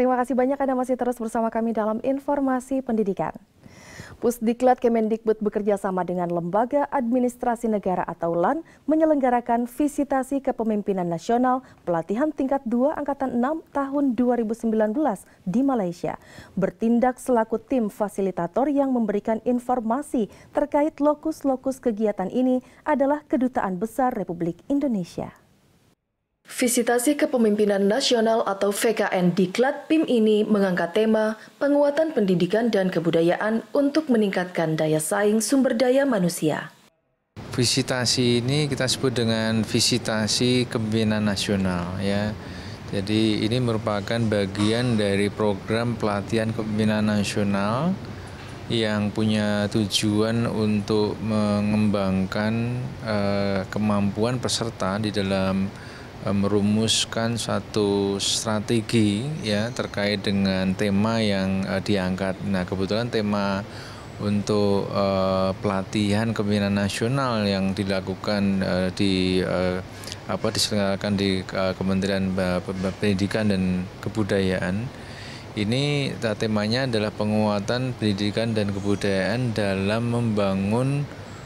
Terima kasih banyak Anda masih terus bersama kami dalam informasi pendidikan. Pusdiklat Kemendikbud bekerja sama dengan Lembaga Administrasi Negara atau LAN menyelenggarakan visitasi kepemimpinan nasional pelatihan tingkat 2 Angkatan 6 tahun 2019 di Malaysia. Bertindak selaku tim fasilitator yang memberikan informasi terkait lokus-lokus kegiatan ini adalah Kedutaan Besar Republik Indonesia. Visitasi Kepemimpinan Nasional atau VKN Diklat PIM ini mengangkat tema penguatan pendidikan dan kebudayaan untuk meningkatkan daya saing sumber daya manusia. Visitasi ini kita sebut dengan visitasi kepemimpinan nasional ya. Jadi ini merupakan bagian dari program pelatihan kepemimpinan nasional yang punya tujuan untuk mengembangkan kemampuan peserta di dalam merumuskan satu strategi ya terkait dengan tema yang diangkat. Nah, kebetulan tema untuk pelatihan kepemimpinan nasional yang dilakukan diselenggarakan di Kementerian Pendidikan dan Kebudayaan. Ini temanya adalah penguatan pendidikan dan kebudayaan dalam membangun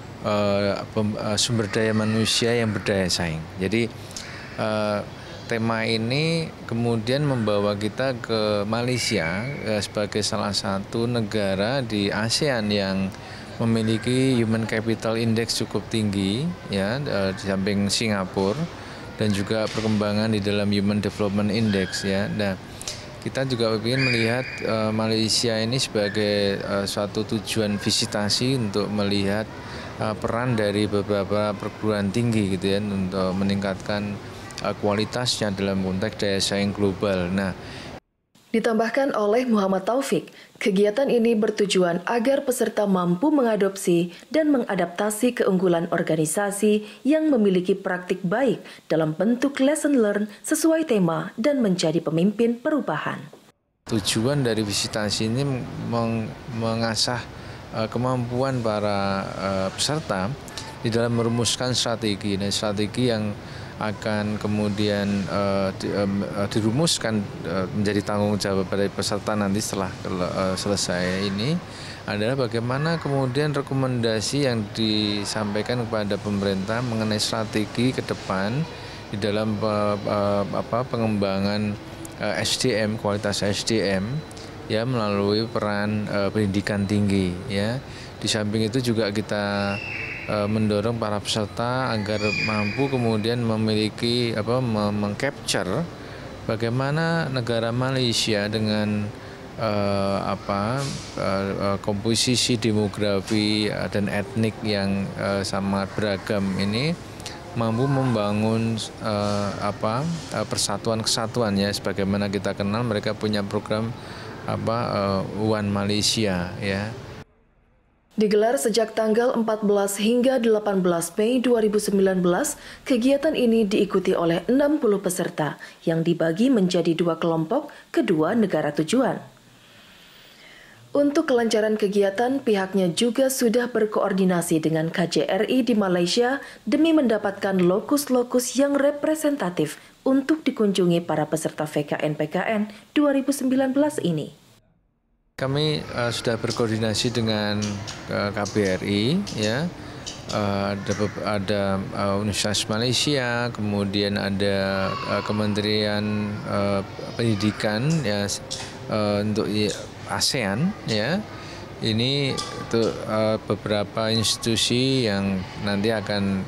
sumber daya manusia yang berdaya saing. Jadi tema ini kemudian membawa kita ke Malaysia sebagai salah satu negara di ASEAN yang memiliki Human Capital Index cukup tinggi ya, di samping Singapura dan juga perkembangan di dalam Human Development Index ya. Nah, kita juga ingin melihat Malaysia ini sebagai suatu tujuan visitasi untuk melihat peran dari beberapa perguruan tinggi gitu ya untuk meningkatkan kualitasnya dalam konteks daya saing global. Nah, ditambahkan oleh Muhammad Taufik, kegiatan ini bertujuan agar peserta mampu mengadopsi dan mengadaptasi keunggulan organisasi yang memiliki praktik baik dalam bentuk lesson learn sesuai tema dan menjadi pemimpin perubahan. Tujuan dari visitasi ini mengasah kemampuan para peserta di dalam merumuskan strategi. Nah, strategi yang akan kemudian dirumuskan menjadi tanggung jawab dari peserta nanti setelah selesai ini adalah bagaimana kemudian rekomendasi yang disampaikan kepada pemerintah mengenai strategi ke depan di dalam pengembangan SDM, kualitas SDM ya melalui peran pendidikan tinggi ya. Di samping itu juga kita mendorong para peserta agar mampu kemudian memiliki mengcapture bagaimana negara Malaysia dengan komposisi demografi dan etnik yang sangat beragam ini mampu membangun persatuan kesatuan ya, sebagaimana kita kenal mereka punya program One Malaysia ya. Digelar sejak tanggal 14 hingga 18 Mei 2019, kegiatan ini diikuti oleh 60 peserta yang dibagi menjadi 2 kelompok kedua negara tujuan. Untuk kelancaran kegiatan, pihaknya juga sudah berkoordinasi dengan KJRI di Malaysia demi mendapatkan lokus-lokus yang representatif untuk dikunjungi para peserta VKN-PKN 2019 ini. Kami sudah berkoordinasi dengan KBRI, ya, ada Universitas Malaysia, kemudian ada Kementerian Pendidikan, ya, untuk ASEAN, ya. Ini untuk beberapa institusi yang nanti akan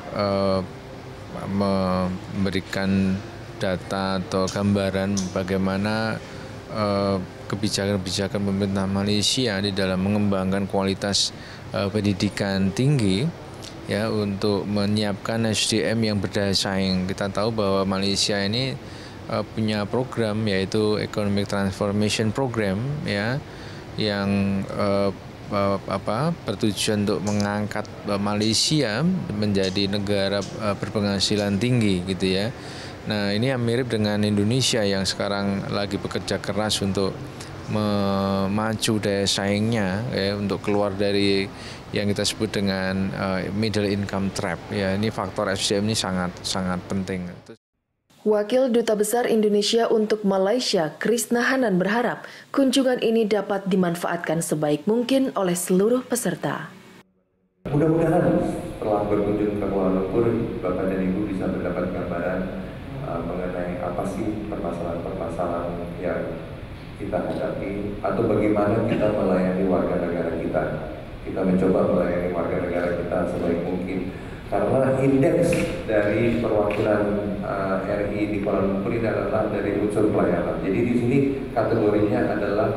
memberikan data atau gambaran bagaimana kebijakan-kebijakan pemerintah Malaysia di dalam mengembangkan kualitas pendidikan tinggi ya untuk menyiapkan SDM yang berdaya saing. Kita tahu bahwa Malaysia ini punya program yaitu Economic Transformation Program ya yang bertujuan untuk mengangkat Malaysia menjadi negara berpenghasilan tinggi gitu ya. Nah, ini yang mirip dengan Indonesia yang sekarang lagi bekerja keras untuk memacu daya saingnya ya, untuk keluar dari yang kita sebut dengan middle income trap ya. Ini faktor SDM ini sangat penting. Wakil Duta Besar Indonesia untuk Malaysia, Krisna Hanan berharap kunjungan ini dapat dimanfaatkan sebaik mungkin oleh seluruh peserta. Mudah-mudahan setelah berkunjung ke Kuala Lumpur, Bapak dan Ibu bisa mendapat gambaran mengenai apa sih permasalahan-permasalahan yang kita hadapi atau bagaimana kita melayani warga negara kita. Kita mencoba melayani warga negara kita sebaik mungkin. Karena indeks dari perwakilan RI di Kuala Lumpur ini adalah dari unsur pelayanan. Jadi di sini kategorinya adalah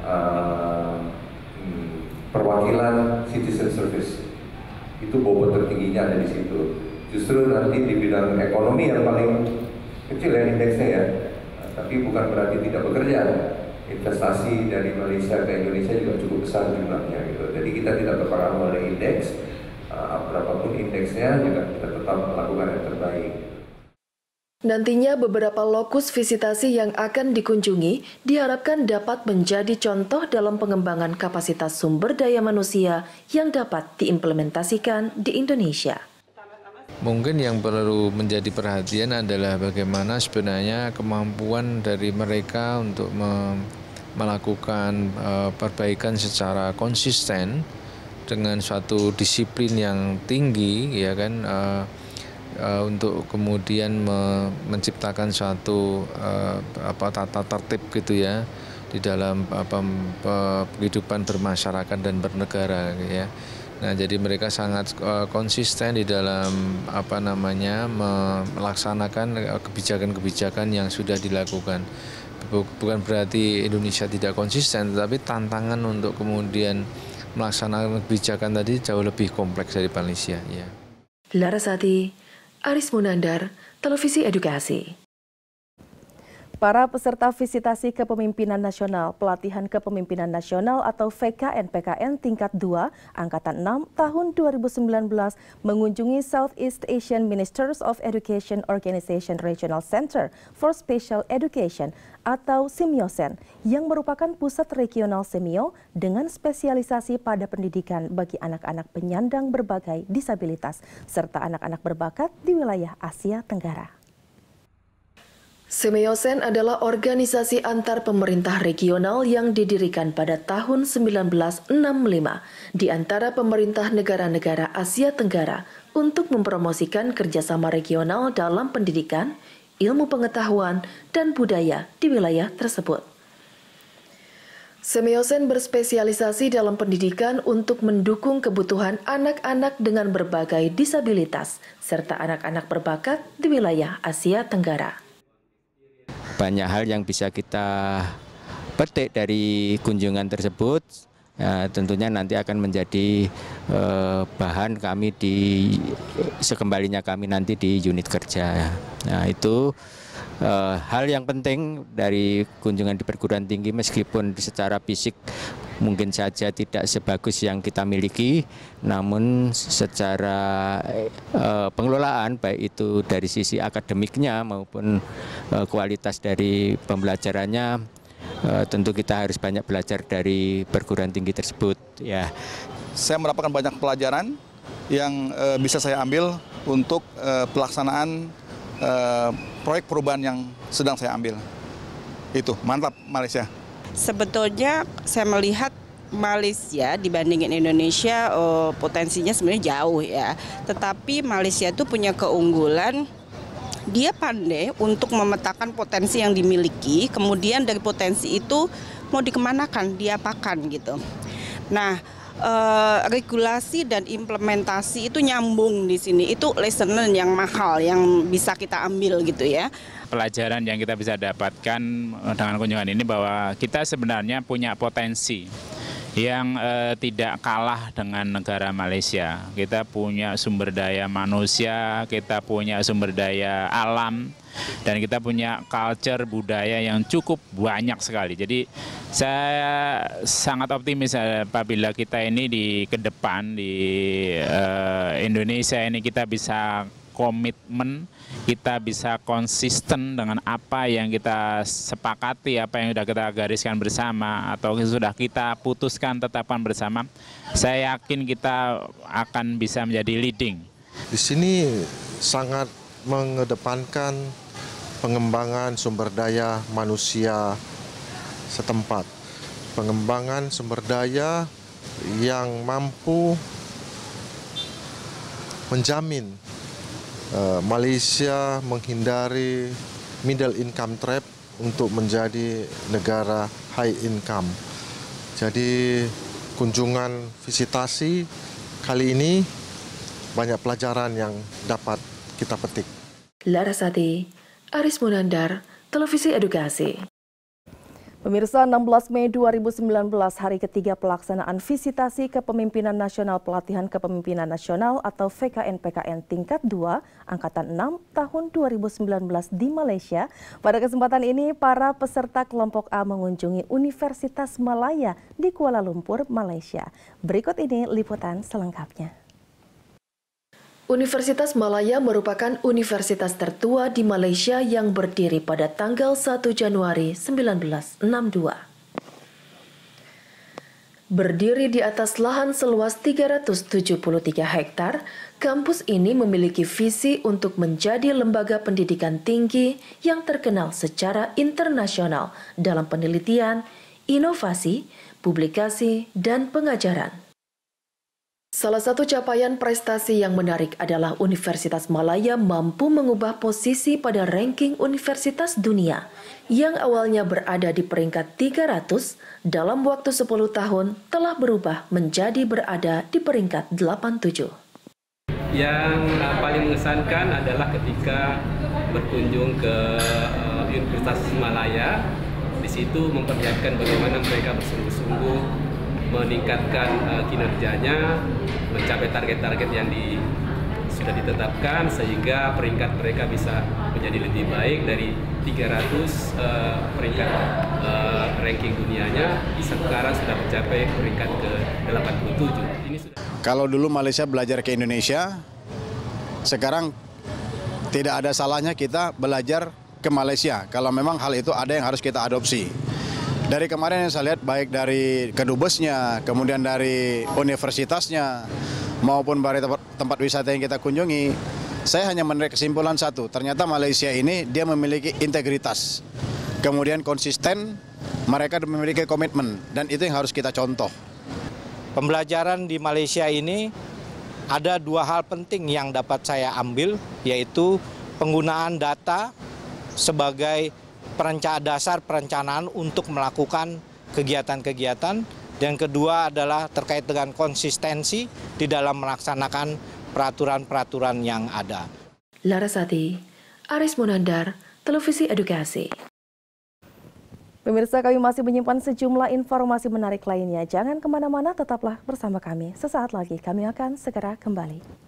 perwakilan citizen service. Itu bobot tertingginya ada di situ. Justru nanti di bidang ekonomi yang paling kecil ya indeksnya ya, tapi bukan berarti tidak bekerja. Investasi dari Malaysia ke Indonesia juga cukup besar jumlahnya gitu. Jadi kita tidak terpengaruh oleh indeks. Berapapun indeksnya juga kita tetap melakukan yang terbaik. Nantinya beberapa lokus visitasi yang akan dikunjungi diharapkan dapat menjadi contoh dalam pengembangan kapasitas sumber daya manusia yang dapat diimplementasikan di Indonesia. Mungkin yang perlu menjadi perhatian adalah bagaimana sebenarnya kemampuan dari mereka untuk melakukan perbaikan secara konsisten dengan suatu disiplin yang tinggi, ya kan, untuk kemudian menciptakan suatu tata tertib gitu ya di dalam kehidupan bermasyarakat dan bernegara, ya. Nah, jadi mereka sangat konsisten di dalam melaksanakan kebijakan-kebijakan yang sudah dilakukan. Bukan berarti Indonesia tidak konsisten, tetapi tantangan untuk kemudian melaksanakan kebijakan tadi jauh lebih kompleks dari Malaysia. Ya. Larasati, Aris Munandar, Televisi Edukasi. Para peserta visitasi Kepemimpinan Nasional, Pelatihan Kepemimpinan Nasional atau VKN-PKN tingkat 2, Angkatan 6 tahun 2019 mengunjungi Southeast Asian Ministers of Education Organization Regional Center for Special Education atau SIMYOSEN yang merupakan pusat regional semio dengan spesialisasi pada pendidikan bagi anak-anak penyandang berbagai disabilitas serta anak-anak berbakat di wilayah Asia Tenggara. SIMYOSEN adalah organisasi antar pemerintah regional yang didirikan pada tahun 1965 di antara pemerintah negara-negara Asia Tenggara untuk mempromosikan kerjasama regional dalam pendidikan, ilmu pengetahuan, dan budaya di wilayah tersebut. SIMYOSEN berspesialisasi dalam pendidikan untuk mendukung kebutuhan anak-anak dengan berbagai disabilitas serta anak-anak berbakat di wilayah Asia Tenggara. Banyak hal yang bisa kita petik dari kunjungan tersebut, tentunya nanti akan menjadi bahan kami sekembalinya kami nanti di unit kerja. Nah, itu hal yang penting dari kunjungan di perguruan tinggi, meskipun secara fisik mungkin saja tidak sebagus yang kita miliki, namun secara pengelolaan baik itu dari sisi akademiknya maupun kualitas dari pembelajarannya, tentu kita harus banyak belajar dari perguruan tinggi tersebut. Ya, saya mendapatkan banyak pelajaran yang bisa saya ambil untuk pelaksanaan proyek perubahan yang sedang saya ambil. Itu mantap Malaysia. Sebetulnya saya melihat Malaysia dibandingin Indonesia potensinya sebenarnya jauh ya. Tetapi Malaysia itu punya keunggulan, dia pandai untuk memetakan potensi yang dimiliki, kemudian dari potensi itu mau dikemanakan, diapakan gitu. Nah, regulasi dan implementasi itu nyambung di sini. Itu lesson learn yang mahal yang bisa kita ambil gitu ya. Pelajaran yang kita bisa dapatkan dengan kunjungan ini bahwa kita sebenarnya punya potensi yang tidak kalah dengan negara Malaysia. Kita punya sumber daya manusia, kita punya sumber daya alam, dan kita punya culture budaya yang cukup banyak sekali. Jadi saya sangat optimis apabila kita ini ke depan di Indonesia ini kita bisa komitmen, kita bisa konsisten dengan apa yang kita sepakati, apa yang sudah kita gariskan bersama atau sudah kita putuskan tetapkan bersama. Saya yakin kita akan bisa menjadi leading. Di sini sangat mengedepankan pengembangan sumber daya manusia setempat, pengembangan sumber daya yang mampu menjamin Malaysia menghindari middle income trap untuk menjadi negara high income. Jadi kunjungan visitasi kali ini banyak pelajaran yang dapat kita petik. Larasati, Aris Munandar, Televisi Edukasi. Pemirsa, 16 Mei 2019, hari ketiga pelaksanaan visitasi Kepemimpinan Nasional Pelatihan Kepemimpinan Nasional atau VKN-PKN tingkat 2, Angkatan 6, tahun 2019 di Malaysia. Pada kesempatan ini, para peserta kelompok A mengunjungi Universitas Malaya di Kuala Lumpur, Malaysia. Berikut ini liputan selengkapnya. Universitas Malaya merupakan universitas tertua di Malaysia yang berdiri pada tanggal 1 Januari 1962. Berdiri di atas lahan seluas 373 hektar, kampus ini memiliki visi untuk menjadi lembaga pendidikan tinggi yang terkenal secara internasional dalam penelitian, inovasi, publikasi, dan pengajaran. Salah satu capaian prestasi yang menarik adalah Universitas Malaya mampu mengubah posisi pada ranking universitas dunia yang awalnya berada di peringkat 300 dalam waktu 10 tahun telah berubah menjadi berada di peringkat 87. Yang paling mengesankan adalah ketika berkunjung ke Universitas Malaya, di situ memperlihatkan bagaimana mereka bersungguh-sungguh meningkatkan kinerjanya, mencapai target-target yang sudah ditetapkan sehingga peringkat mereka bisa menjadi lebih baik dari 300 peringkat ranking dunianya, sekarang sudah mencapai peringkat ke-87. Ini sudah. Kalau dulu Malaysia belajar ke Indonesia, sekarang tidak ada salahnya kita belajar ke Malaysia. Kalau memang hal itu ada yang harus kita adopsi. Dari kemarin yang saya lihat baik dari kedubesnya, kemudian dari universitasnya, maupun dari tempat wisata yang kita kunjungi, saya hanya menarik kesimpulan satu, ternyata Malaysia ini dia memiliki integritas, kemudian konsisten, mereka memiliki komitmen, dan itu yang harus kita contoh. Pembelajaran di Malaysia ini ada dua hal penting yang dapat saya ambil, yaitu penggunaan data sebagai dasar perencanaan untuk melakukan kegiatan-kegiatan, dan kedua adalah terkait dengan konsistensi di dalam melaksanakan peraturan-peraturan yang ada. Larasati, Aris Munandar, Televisi Edukasi. Pemirsa, kami masih menyimpan sejumlah informasi menarik lainnya. Jangan kemana-mana, tetaplah bersama kami. Sesaat lagi kami akan segera kembali.